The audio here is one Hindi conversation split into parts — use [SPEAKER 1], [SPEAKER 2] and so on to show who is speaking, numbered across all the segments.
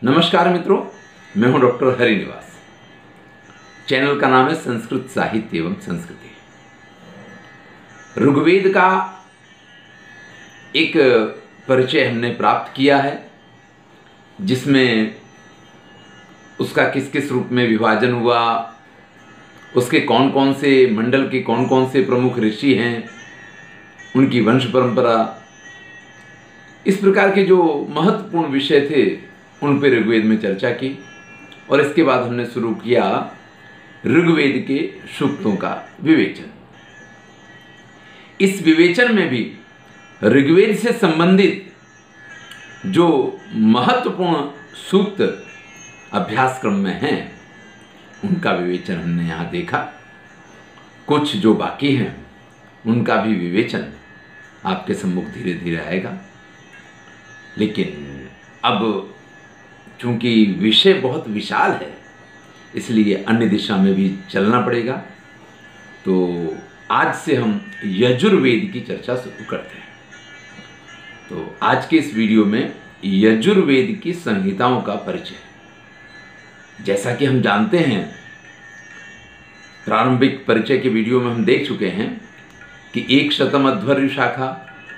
[SPEAKER 1] नमस्कार मित्रों, मैं हूं डॉक्टर हरिनिवास। चैनल का नाम है संस्कृत साहित्य एवं संस्कृति। ऋग्वेद का एक परिचय हमने प्राप्त किया है, जिसमें उसका किस किस रूप में विभाजन हुआ, उसके कौन कौन से मंडल के कौन कौन से प्रमुख ऋषि हैं, उनकी वंश परंपरा, इस प्रकार के जो महत्वपूर्ण विषय थे उन पर ऋग्वेद में चर्चा की। और इसके बाद हमने शुरू किया ऋग्वेद के सूक्तों का विवेचन। इस विवेचन में भी ऋग्वेद से संबंधित जो महत्वपूर्ण सूक्त अभ्यास क्रम में हैं उनका विवेचन हमने यहाँ देखा। कुछ जो बाकी हैं उनका भी विवेचन आपके सम्मुख धीरे धीरे आएगा। लेकिन अब चूंकि विषय बहुत विशाल है, इसलिए अन्य दिशा में भी चलना पड़ेगा। तो आज से हम यजुर्वेद की चर्चा शुरू करते हैं। तो आज के इस वीडियो में यजुर्वेद की संहिताओं का परिचय। जैसा कि हम जानते हैं, प्रारंभिक परिचय के वीडियो में हम देख चुके हैं कि 100 अध्वर्य शाखा,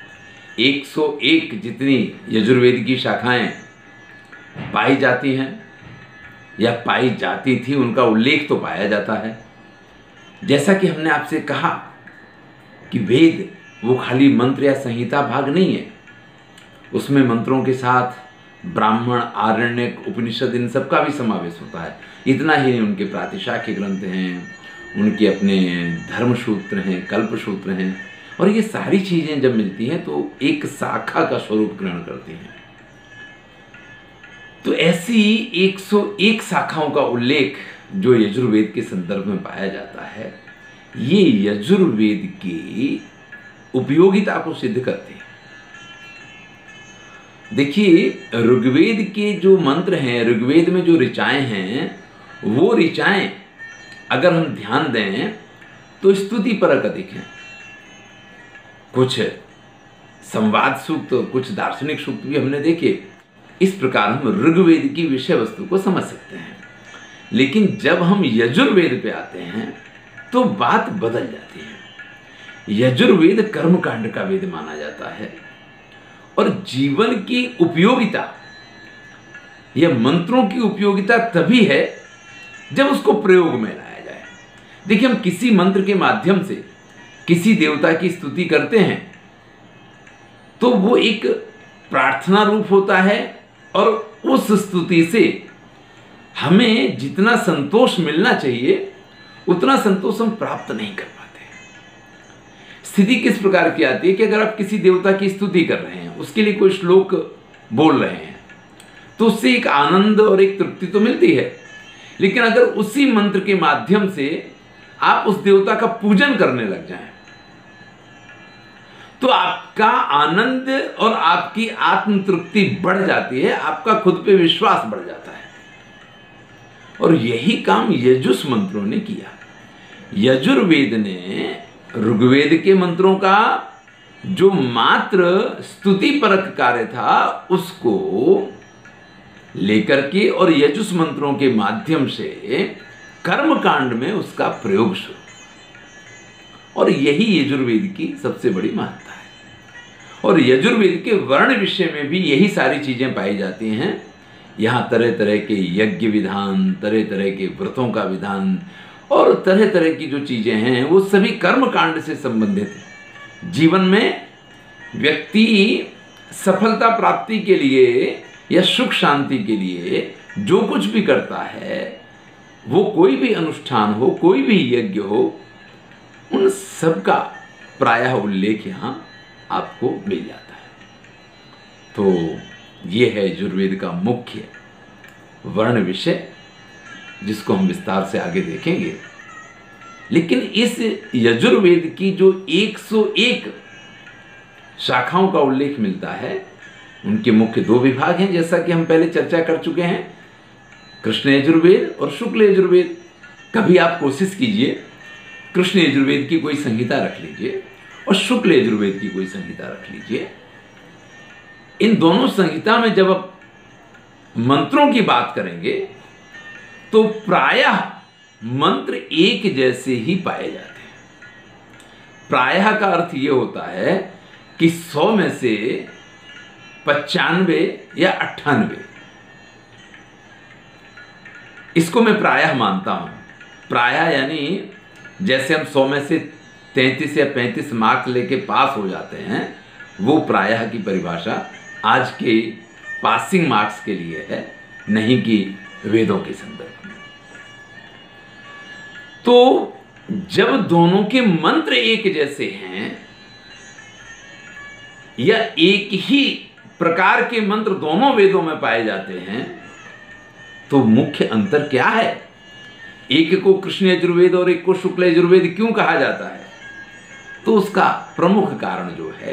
[SPEAKER 1] 101 जितनी यजुर्वेद की शाखाएं पाई जाती हैं या पाई जाती थी, उनका उल्लेख तो पाया जाता है। जैसा कि हमने आपसे कहा कि वेद वो खाली मंत्र या संहिता भाग नहीं है, उसमें मंत्रों के साथ ब्राह्मण, आरण्यक, उपनिषद, इन सब का भी समावेश होता है। इतना ही नहीं, उनके प्रातिशाख्य ग्रंथ हैं, उनके अपने धर्मसूत्र हैं, कल्पसूत्र हैं, और ये सारी चीज़ें जब मिलती हैं तो एक शाखा का स्वरूप ग्रहण करती हैं। तो ऐसी 101 शाखाओं का उल्लेख जो यजुर्वेद के संदर्भ में पाया जाता है, ये यजुर्वेद की उपयोगिता को सिद्ध करते हैं। देखिए, ऋग्वेद के जो मंत्र हैं, ऋग्वेद में जो ऋचाएं हैं, वो ऋचाएं अगर हम ध्यान दें तो स्तुति परक अधिक हैं। कुछ संवाद सूक्त और कुछ दार्शनिक सूक्त भी हमने देखे। इस प्रकार हम ऋग्वेद की विषय वस्तु को समझ सकते हैं। लेकिन जब हम यजुर्वेद पे आते हैं तो बात बदल जाती है। यजुर्वेद कर्मकांड का वेद माना जाता है और जीवन की उपयोगिता या मंत्रों की उपयोगिता तभी है जब उसको प्रयोग में लाया जाए। देखिए, हम किसी मंत्र के माध्यम से किसी देवता की स्तुति करते हैं तो वो एक प्रार्थना रूप होता है, और उस स्तुति से हमें जितना संतोष मिलना चाहिए उतना संतोष हम प्राप्त नहीं कर पाते। स्थिति किस प्रकार की आती है कि अगर आप किसी देवता की स्तुति कर रहे हैं, उसके लिए कोई श्लोक बोल रहे हैं, तो उससे एक आनंद और एक तृप्ति तो मिलती है। लेकिन अगर उसी मंत्र के माध्यम से आप उस देवता का पूजन करने लग जाएं, तो आपका आनंद और आपकी आत्म तृप्ति बढ़ जाती है, आपका खुद पे विश्वास बढ़ जाता है। और यही काम यजुस मंत्रों ने किया। यजुर्वेद ने ऋग्वेद के मंत्रों का जो मात्र स्तुति परक कार्य था उसको लेकर के और यजुस मंत्रों के माध्यम से कर्मकांड में उसका प्रयोग शुरू। और यही यजुर्वेद की सबसे बड़ी महत्ता है। और यजुर्वेद के वर्ण विषय में भी यही सारी चीजें पाई जाती हैं। यहाँ तरह तरह के यज्ञ विधान, तरह तरह के व्रतों का विधान और तरह तरह की जो चीजें हैं वो सभी कर्मकांड से संबंधित हैं। जीवन में व्यक्ति सफलता प्राप्ति के लिए या सुख शांति के लिए जो कुछ भी करता है, वो कोई भी अनुष्ठान हो, कोई भी यज्ञ हो, उन सब का प्रायः उल्लेख यहाँ आपको मिल जाता है। तो ये है यजुर्वेद का मुख्य वर्ण विषय, जिसको हम विस्तार से आगे देखेंगे। लेकिन इस यजुर्वेद की जो 101 शाखाओं का उल्लेख मिलता है, उनके मुख्य 2 विभाग हैं, जैसा कि हम पहले चर्चा कर चुके हैं, कृष्ण यजुर्वेद और शुक्ल यजुर्वेद। कभी आप कोशिश कीजिए, कृष्ण यजुर्वेद की कोई संहिता रख लीजिए और शुक्ल यजुर्वेद की कोई संहिता रख लीजिए। इन दोनों संहिता में जब आप मंत्रों की बात करेंगे तो प्रायः मंत्र एक जैसे ही पाए जाते हैं। प्रायः का अर्थ ये होता है कि 100 में से 95 या 98, इसको मैं प्रायः मानता हूं। प्रायः यानी जैसे हम 100 में से 33 या 35 मार्क्स लेके पास हो जाते हैं, वो प्रायः की परिभाषा आज के पासिंग मार्क्स के लिए है, नहीं कि वेदों के संदर्भ में। तो जब दोनों के मंत्र एक जैसे हैं या एक ही प्रकार के मंत्र दोनों वेदों में पाए जाते हैं, तो मुख्य अंतर क्या है? एक को कृष्ण यजुर्वेद और एक को शुक्ल यजुर्वेद क्यों कहा जाता है? तो उसका प्रमुख कारण जो है,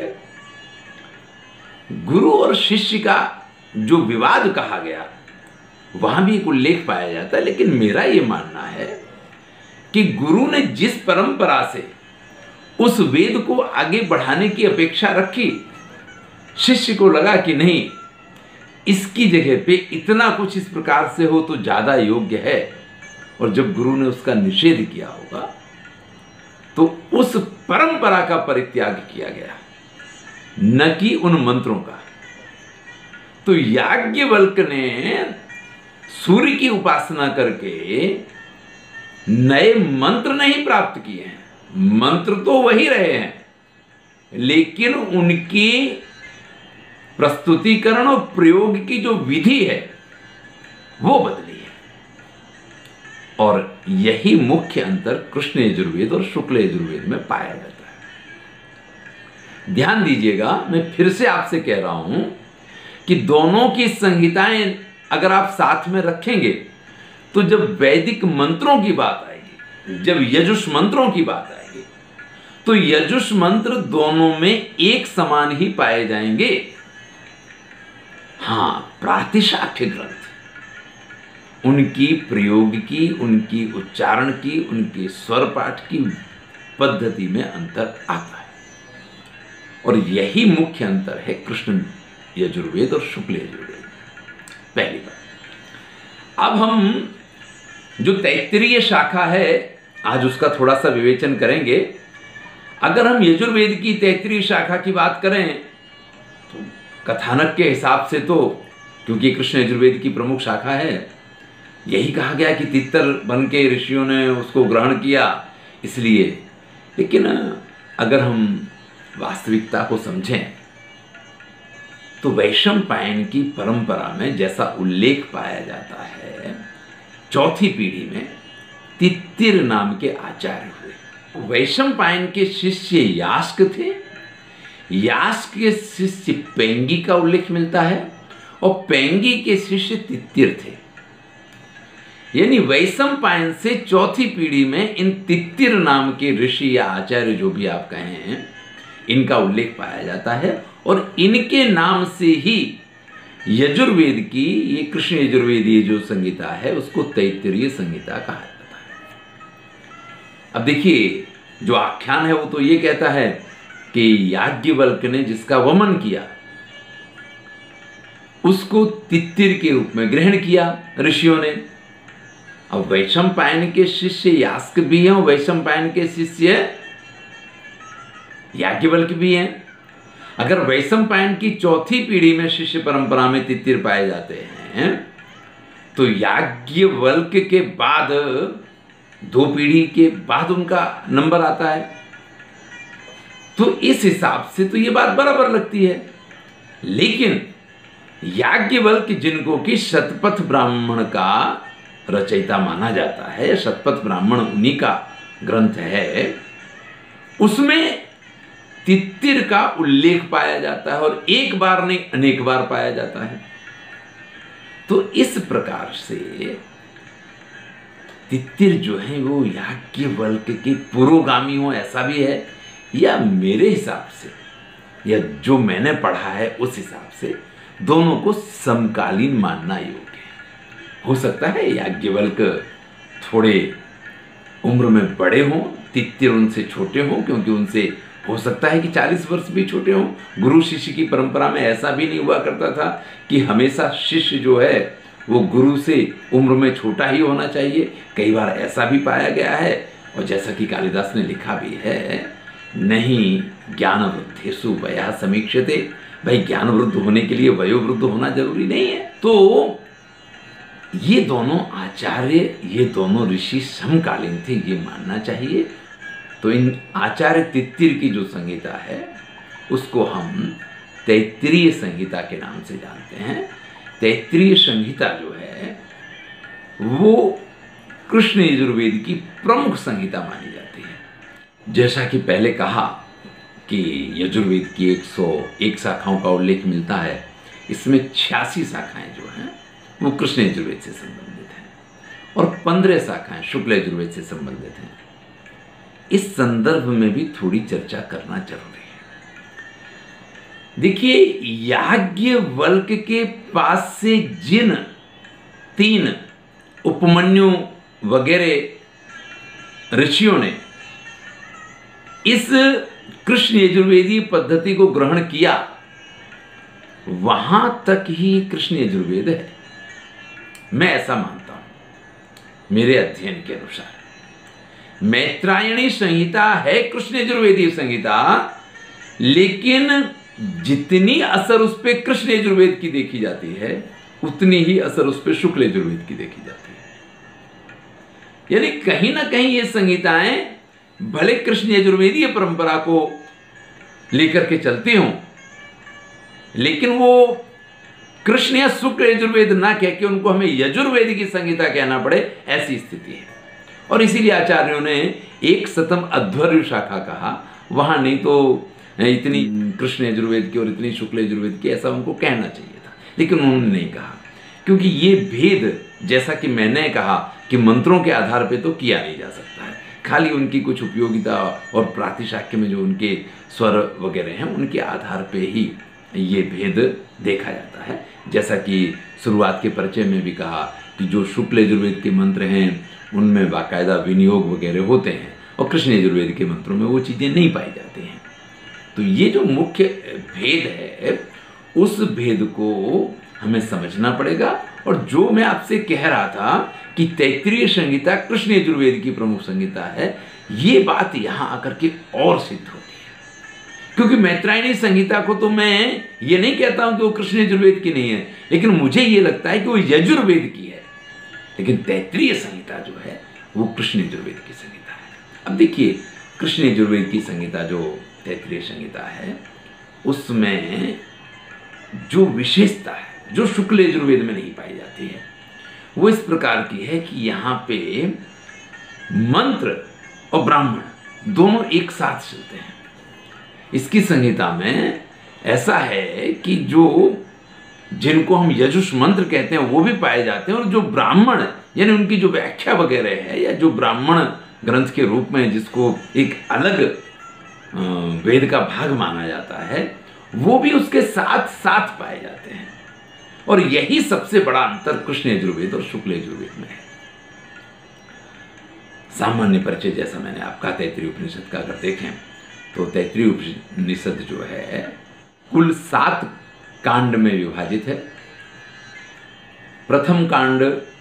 [SPEAKER 1] गुरु और शिष्य का जो विवाद कहा गया, वहां भी एक उल्लेख पाया जाता है। लेकिन मेरा यह मानना है कि गुरु ने जिस परंपरा से उस वेद को आगे बढ़ाने की अपेक्षा रखी, शिष्य को लगा कि नहीं, इसकी जगह पे इतना कुछ इस प्रकार से हो तो ज्यादा योग्य है, और जब गुरु ने उसका निषेध किया होगा तो उस परंपरा का परित्याग किया गया, न कि उन मंत्रों का। तो याज्ञवल्क्य ने सूर्य की उपासना करके नए मंत्र नहीं प्राप्त किए हैं, मंत्र तो वही रहे हैं, लेकिन उनकी प्रस्तुतिकरण और प्रयोग की जो विधि है वो बदली है। और यही मुख्य अंतर कृष्ण यजुर्वेद और शुक्ल यजुर्वेद में पाया जाता है। ध्यान दीजिएगा, मैं फिर से आपसे कह रहा हूं कि दोनों की संहिताएं अगर आप साथ में रखेंगे तो जब वैदिक मंत्रों की बात आएगी, जब यजुष मंत्रों की बात आएगी, तो यजुष मंत्र दोनों में एक समान ही पाए जाएंगे। हां, प्रातिशाख्य ग्रंथ उनकी प्रयोग की, उनकी उच्चारण की, उनके स्वर पाठ की पद्धति में अंतर आता है, और यही मुख्य अंतर है कृष्ण यजुर्वेद और शुक्ल यजुर्वेद। पहली बात। अब हम जो तैत्तिरीय शाखा है, आज उसका थोड़ा सा विवेचन करेंगे। अगर हम यजुर्वेद की तैत्तिरीय शाखा की बात करें तो कथानक के हिसाब से तो, क्योंकि कृष्ण यजुर्वेद की प्रमुख शाखा है, यही कहा गया कि तितर बन के ऋषियों ने उसको ग्रहण किया, इसलिए। लेकिन अगर हम वास्तविकता को समझें तो वैशंपायन की परंपरा में जैसा उल्लेख पाया जाता है, चौथी पीढ़ी में तित्तिर नाम के आचार्य हुए। वैशंपायन के शिष्य यास्क थे, यास्क के शिष्य पेंगी का उल्लेख मिलता है, और पेंगी के शिष्य तित्तिर थे। यानी वैशंपायन से चौथी पीढ़ी में इन तित्तिर नाम के ऋषि या आचार्य, जो भी आप कहें, इनका उल्लेख पाया जाता है, और इनके नाम से ही यजुर्वेद की ये कृष्ण यजुर्वेदीय जो संहिता है उसको तैत्तिरीय संहिता कहा जाता है। अब देखिए, जो आख्यान है वो तो ये कहता है कि याज्ञवल्क्य ने जिसका वमन किया उसको तित्तिर के रूप में ग्रहण किया ऋषियों ने। अब वैशंपायन के शिष्य यास्क भी हैं और वैशंपायन के शिष्य याज्ञवल्क्य भी हैं। अगर वैशंपायन की चौथी पीढ़ी में शिष्य परंपरा में तित्तिर पाए जाते हैं, तो याज्ञवल्क्य के बाद 2 पीढ़ी के बाद उनका नंबर आता है। तो इस हिसाब से तो ये बात बराबर लगती है। लेकिन याज्ञवल्क्य, जिनको कि शतपथ ब्राह्मण का रचयिता माना जाता है, शतपथ ब्राह्मण उन्हीं का ग्रंथ है, उसमें तित्तिर का उल्लेख पाया जाता है, और एक बार नहीं अनेक बार पाया जाता है। तो इस प्रकार से तित्तिर जो है वो याज्ञवल्क्य के पुरोगामी हो, ऐसा भी है, या मेरे हिसाब से, या जो मैंने पढ़ा है उस हिसाब से दोनों को समकालीन मानना योग्य है। हो सकता है याज्ञवल्क्य थोड़े उम्र में बड़े हों, तित्तिर उनसे छोटे हों, क्योंकि उनसे हो सकता है कि 40 वर्ष भी छोटे हों। गुरु शिष्य की परंपरा में ऐसा भी नहीं हुआ करता था कि हमेशा शिष्य जो है वो गुरु से उम्र में छोटा ही होना चाहिए। कई बार ऐसा भी पाया गया है, और जैसा कि कालिदास ने लिखा भी है, नहीं ज्ञान वृद्धेषु वयः समीक्ष्यते। भाई ज्ञान वृद्ध होने के लिए वयोवृद्ध होना जरूरी नहीं है। तो ये दोनों आचार्य, ये दोनों ऋषि समकालीन थे, ये मानना चाहिए। तो इन आचार्य तित्तिर की जो संहिता है उसको हम तैत्तिरीय संहिता के नाम से जानते हैं। तैत्तिरीय संहिता जो है वो कृष्ण यजुर्वेद की प्रमुख संहिता मानी जाती है। जैसा कि पहले कहा कि यजुर्वेद की 101 शाखाओं का उल्लेख मिलता है, इसमें 86 शाखाएं जो हैं वो कृष्ण यजुर्वेद से संबंधित हैं और 15 शाखाएं शुक्ल यजुर्वेद से संबंधित हैं। इस संदर्भ में भी थोड़ी चर्चा करना जरूरी है। देखिए, याज्ञवल्क्य के पास से जिन 3 उपमन्यु वगैरह ऋषियों ने इस कृष्ण यजुर्वेदी पद्धति को ग्रहण किया, वहां तक ही कृष्ण यजुर्वेद है। मैं ऐसा मानता हूं। मेरे अध्ययन के अनुसार मैत्रायणी संहिता है कृष्ण यजुर्वेदी संहिता, लेकिन जितनी असर उस पर कृष्ण यजुर्वेद की देखी जाती है उतनी ही असर उस पर शुक्ल यजुर्वेद की देखी जाती है। यानी कहीं ना कहीं ये संहिताएं भले कृष्ण यजुर्वेदीय परंपरा को लेकर के चलती हों, लेकिन वो कृष्ण या शुक्ल यजुर्वेद ना कह के उनको हमें यजुर्वेद की संहिता कहना पड़े, ऐसी स्थिति है। और इसीलिए आचार्यों ने एक शतम अध्वर्यु शाखा कहा। वहां नहीं तो इतनी कृष्ण यजुर्वेद की और इतनी शुक्ल यजुर्वेद की, ऐसा उनको कहना चाहिए था, लेकिन उन्होंने नहीं कहा, क्योंकि ये भेद, जैसा कि मैंने कहा कि मंत्रों के आधार पर तो किया नहीं जा सकता है। खाली उनकी कुछ उपयोगिता और प्रातिशाख्य में जो उनके स्वर वगैरह हैं उनके आधार पे ही ये भेद देखा जाता है। जैसा कि शुरुआत के परिचय में भी कहा कि जो शुक्ल यजुर्वेद के मंत्र हैं उनमें बाकायदा विनियोग वगैरह होते हैं और कृष्ण यजुर्वेद के मंत्रों में वो चीज़ें नहीं पाई जाती हैं। तो ये जो मुख्य भेद है उस भेद को हमें समझना पड़ेगा। और जो मैं आपसे कह रहा था कि तैत्तिरीय संहिता कृष्ण यजुर्वेद की प्रमुख संहिता है, ये बात यहाँ आकर के और सिद्ध होती है। क्योंकि मैत्रायणी संहिता को तो मैं ये नहीं कहता हूं कि वो कृष्ण यजुर्वेद की नहीं है, लेकिन मुझे ये लगता है कि वो यजुर्वेद की है। लेकिन तैत्तिरीय संहिता जो है वो कृष्ण यजुर्वेद की संहिता है। अब देखिए, कृष्ण यजुर्वेद की संहिता जो तैत्तिरीय संहिता है उसमें जो विशेषता है जो शुक्ल यजुर्वेद में नहीं पाई जाती है वो इस प्रकार की है कि यहाँ पे मंत्र और ब्राह्मण दोनों एक साथ चलते हैं। इसकी संहिता में ऐसा है कि जो जिनको हम यजुष मंत्र कहते हैं वो भी पाए जाते हैं, और जो ब्राह्मण यानी उनकी जो व्याख्या वगैरह है या जो ब्राह्मण ग्रंथ के रूप में जिसको एक अलग वेद का भाग माना जाता है वो भी उसके साथ साथ पाए जाते हैं। और यही सबसे बड़ा अंतर कृष्ण यजुर्वेद और शुक्ल यजुर्वेद में है। सामान्य परिचय जैसा मैंने आपका तैत्तिरीय उपनिषद का अगर देखें तो तैत्तिरीय उपनिषद जो है कुल 7 कांड में विभाजित है। प्रथम कांड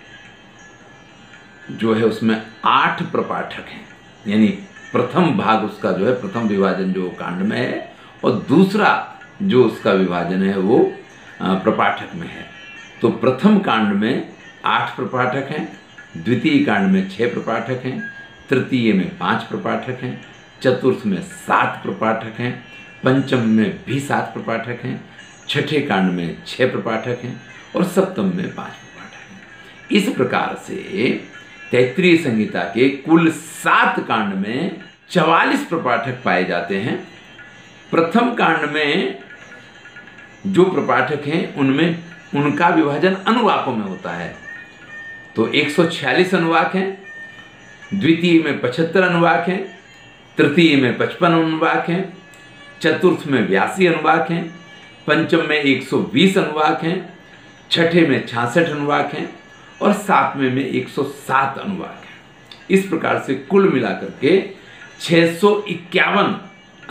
[SPEAKER 1] जो है उसमें 8 प्रपाठक हैं, यानी प्रथम भाग उसका जो है प्रथम विभाजन जो कांड में है, और दूसरा जो उसका विभाजन है वो प्रपाठक में है। तो प्रथम कांड में 8 प्रपाठक हैं, द्वितीय कांड में 6 प्रपाठक हैं, तृतीय में 5 प्रपाठक हैं, चतुर्थ में 7 प्रपाठक हैं, पंचम में भी 7 प्रपाठक हैं, छठे कांड में 6 प्रपाठक हैं और सप्तम में 5 प्रपाठक हैं। इस प्रकार से तैत्तिरीय संहिता के कुल 7 कांड में 44 प्रपाठक पाए जाते हैं। प्रथम कांड में जो प्रपाठक हैं उनमें उनका विभाजन अनुवाकों में होता है। तो 146 अनुवाक हैं, द्वितीय में 75 अनुवाक हैं, तृतीय में 55 अनुवाक हैं, चतुर्थ में 82 अनुवाक हैं, पंचम में 120 अनुवाक हैं, छठे में 66 अनुवाक हैं और सातवें में 107 अनुवाक हैं। इस प्रकार से कुल मिलाकर के 651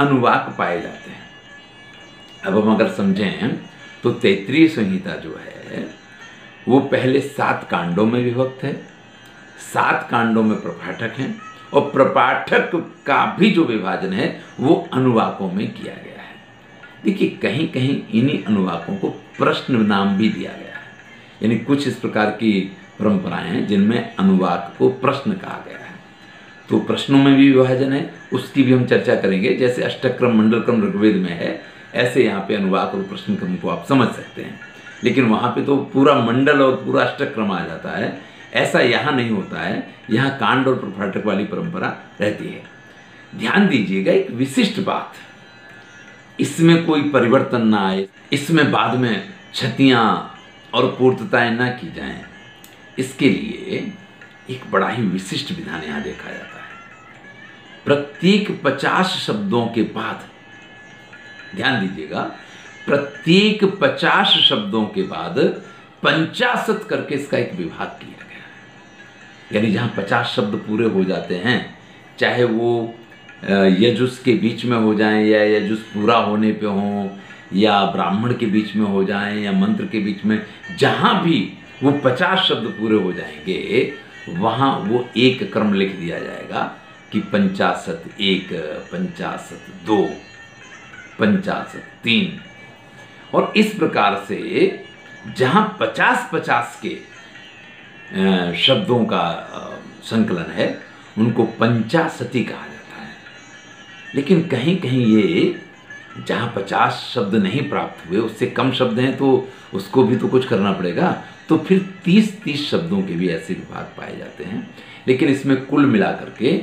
[SPEAKER 1] अनुवाक पाए जाते हैं। अब हम अगर समझें तो तैत्तिरीय संहिता जो है वो पहले 7 कांडों में विभक्त है, 7 कांडों में प्रपाठक हैं, और प्रपाठक का भी जो विभाजन है वो अनुवाकों में किया गया है। देखिए, कहीं कहीं इन्हीं अनुवाकों को प्रश्न नाम भी दिया गया है, यानी कुछ इस प्रकार की परंपराएं हैं जिनमें अनुवाक को प्रश्न कहा गया है। तो प्रश्नों में भी विभाजन है, उसकी भी हम चर्चा करेंगे। जैसे अष्टक्रम मंडलक्रम ऋग्वेद में है, ऐसे यहाँ पे अनुवाक और प्रश्न क्रम को आप समझ सकते हैं, लेकिन वहाँ पे तो पूरा मंडल और पूरा अष्टक्रम आ जाता है। ऐसा यहाँ नहीं होता है, यहाँ कांड और प्रपाठक वाली परंपरा रहती है। ध्यान दीजिएगा एक विशिष्ट बात, इसमें कोई परिवर्तन ना आए, इसमें बाद में क्षतियाँ और पूर्तताएं ना की जाएं, इसके लिए एक बड़ा ही विशिष्ट विधान यहाँ देखा जाता है। प्रत्येक 50 शब्दों के बाद, ध्यान दीजिएगा, प्रत्येक 50 शब्दों के बाद 50 करके इसका एक विभाग किया गया है। यानी जहाँ 50 शब्द पूरे हो जाते हैं, चाहे वो यजुस के बीच में हो जाएं या यजुस पूरा होने पे हों, या ब्राह्मण के बीच में हो जाएं, या मंत्र के बीच में, जहाँ भी वो 50 शब्द पूरे हो जाएंगे वहाँ वो एक क्रम लिख दिया जाएगा कि 50-1, 50-2, 50-3, और इस प्रकार से जहाँ 50-50 के शब्दों का संकलन है उनको पंचाशती कहा जाता है। लेकिन कहीं कहीं ये जहाँ 50 शब्द नहीं प्राप्त हुए, उससे कम शब्द हैं, तो उसको भी तो कुछ करना पड़ेगा, तो फिर 30-30 शब्दों के भी ऐसे विभाग पाए जाते हैं। लेकिन इसमें कुल मिलाकर के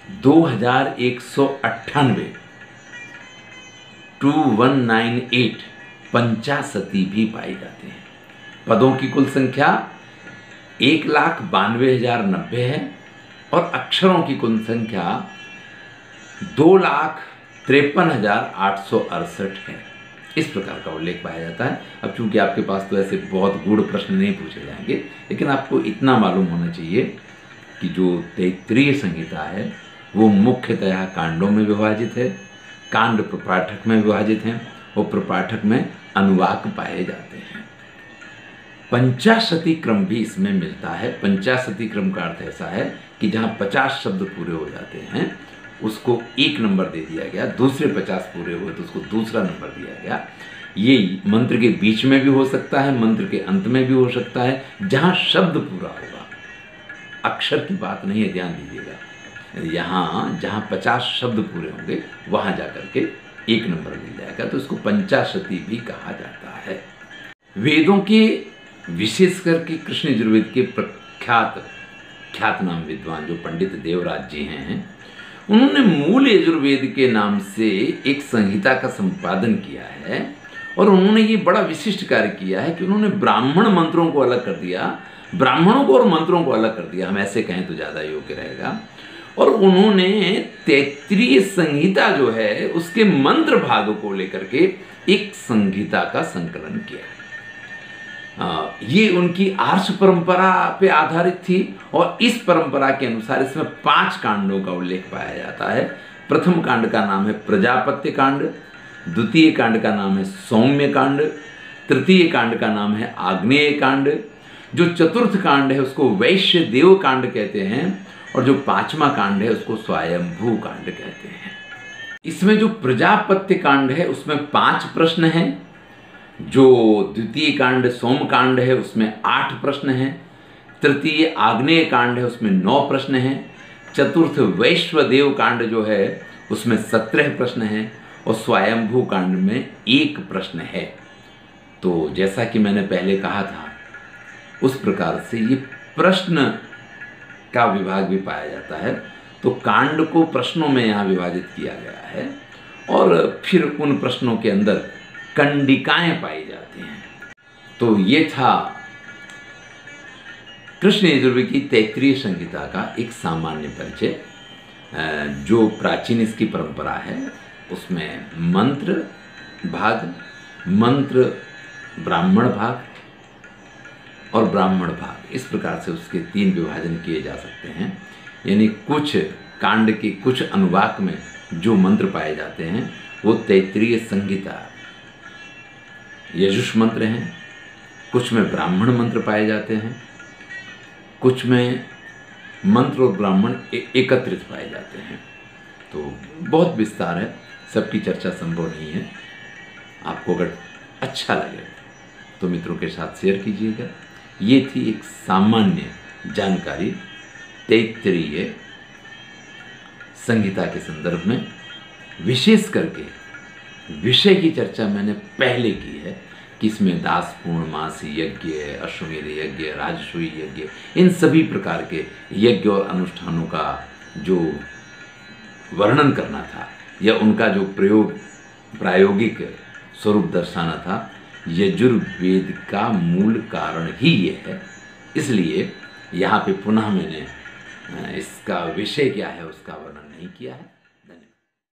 [SPEAKER 1] 2198 2198 पंचाशती भी पाई जाते हैं। पदों की कुल संख्या 1,92,090 है, और अक्षरों की कुल संख्या 2,53,868 है। इस प्रकार का उल्लेख पाया जाता है। अब चूंकि आपके पास तो ऐसे बहुत गूढ़ प्रश्न नहीं पूछे जाएंगे, लेकिन आपको इतना मालूम होना चाहिए कि जो तैत्तिरीय संहिता है वो मुख्यतः कांडों में विभाजित है, कांड प्रपाठक में विभाजित हैं, और प्रपाठक में अनुवाक पाए जाते हैं। पंचाशती क्रम भी इसमें मिलता है। पंचाशती क्रम का अर्थ ऐसा है कि जहाँ 50 शब्द पूरे हो जाते हैं उसको 1 नंबर दे दिया गया, दूसरे 50 पूरे हुए तो उसको दूसरा नंबर दिया गया। ये मंत्र के बीच में भी हो सकता है, मंत्र के अंत में भी हो सकता है, जहाँ शब्द पूरा होगा, अक्षर की बात नहीं है, ध्यान दीजिएगा। यहाँ जहाँ 50 शब्द पूरे होंगे वहाँ जाकर के 1 नंबर मिल जाएगा, तो उसको पंचाशती भी कहा जाता है। वेदों के विशेष करके कृष्ण यजुर्वेद के ख्यात नाम विद्वान जो पंडित देवराज जी हैं, उन्होंने मूल यजुर्वेद के नाम से एक संहिता का संपादन किया है, और उन्होंने ये बड़ा विशिष्ट कार्य किया है कि उन्होंने ब्राह्मण मंत्रों को अलग कर दिया, ब्राह्मणों को और मंत्रों को अलग कर दिया, हम ऐसे कहें तो ज़्यादा योग्य रहेगा। और उन्होंने तैत्तिरीय संहिता जो है उसके मंत्र भाग को लेकर के एक संहिता का संकलन किया है। ये उनकी आर्ष परंपरा पे आधारित थी, और इस परंपरा के अनुसार इसमें 5 कांडों का उल्लेख पाया जाता है। प्रथम कांड का नाम है प्रजापत्य कांड, द्वितीय कांड का नाम है सौम्य कांड, तृतीय कांड का नाम है आग्नेय कांड, जो चतुर्थ कांड है उसको वैश्य देव कांड कहते हैं, और जो 5वां कांड है उसको स्वयंभू कांड कहते हैं। इसमें जो प्रजापत्य कांड है उसमें 5 प्रश्न हैं, जो द्वितीय कांड सोम कांड है उसमें 8 प्रश्न हैं, तृतीय आग्नेय कांड है उसमें 9 प्रश्न हैं, चतुर्थ वैश्वदेव कांड जो है उसमें 17 प्रश्न हैं, और स्वयंभू कांड में 1 प्रश्न है। तो जैसा कि मैंने पहले कहा था उस प्रकार से ये प्रश्न का विभाग भी पाया जाता है। तो कांड को प्रश्नों में यहाँ विभाजित किया गया है, और फिर उन प्रश्नों के अंदर कंडिकाएं पाई जाती हैं। तो ये था कृष्ण यजुर्वेद की तैत्तिरीय संहिता का एक सामान्य परिचय। जो प्राचीन इसकी परंपरा है उसमें मंत्र भाग, मंत्र ब्राह्मण भाग और ब्राह्मण भाग, इस प्रकार से उसके 3 विभाजन किए जा सकते हैं। यानी कुछ कांड के कुछ अनुवाक में जो मंत्र पाए जाते हैं वो तैत्तिरीय संहिता यजुष मंत्र हैं, कुछ में ब्राह्मण मंत्र पाए जाते हैं, कुछ में मंत्र और ब्राह्मण एकत्रित पाए जाते हैं। तो बहुत विस्तार है, सबकी चर्चा संभव नहीं है। आपको अगर अच्छा लगे तो मित्रों के साथ शेयर कीजिएगा। ये थी एक सामान्य जानकारी तैत्तिरीय संहिता के संदर्भ में। विशेष करके विषय की चर्चा मैंने पहले की है कि इसमें दास पूर्णमासी यज्ञ, अश्वमेध यज्ञ, राजसूय यज्ञ, इन सभी प्रकार के यज्ञ और अनुष्ठानों का जो वर्णन करना था या उनका जो प्रायोगिक स्वरूप दर्शाना था, यजुर्वेद का मूल कारण ही ये है। इसलिए यहाँ पे पुनः मैंने इसका विषय क्या है उसका वर्णन नहीं किया है।